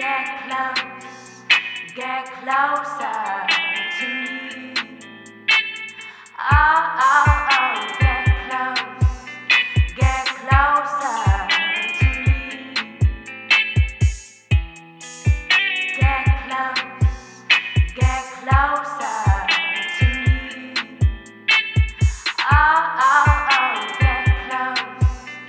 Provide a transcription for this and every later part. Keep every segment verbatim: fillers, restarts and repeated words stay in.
Get close, get closer to me. Oh, oh, oh, get close, get closer to me. Get close, get closer to me. Oh, oh, oh, get close.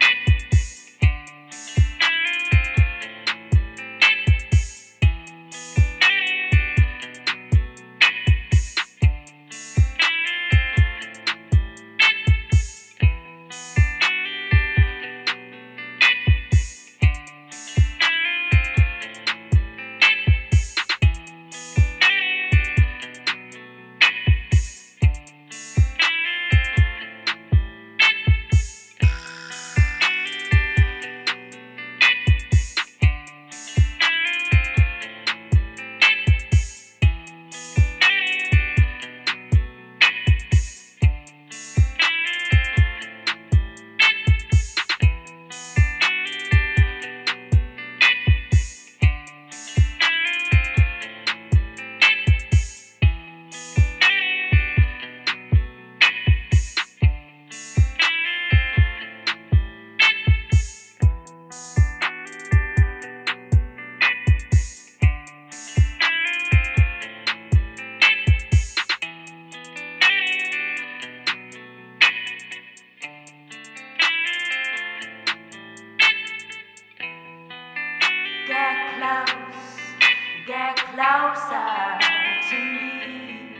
Get close, get closer to me.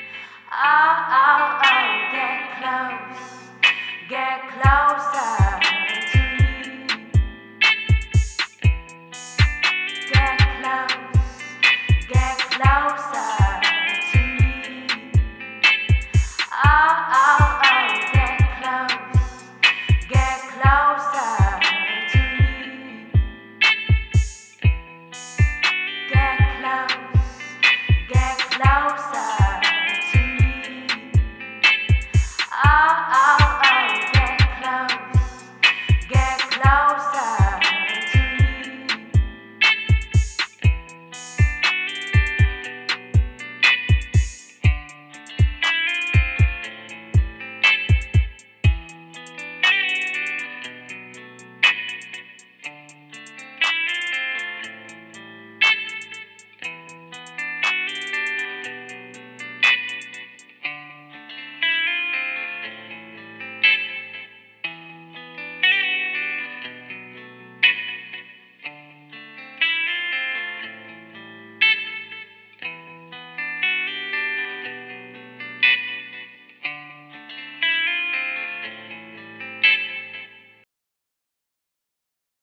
Oh, oh, oh, get close, get closer.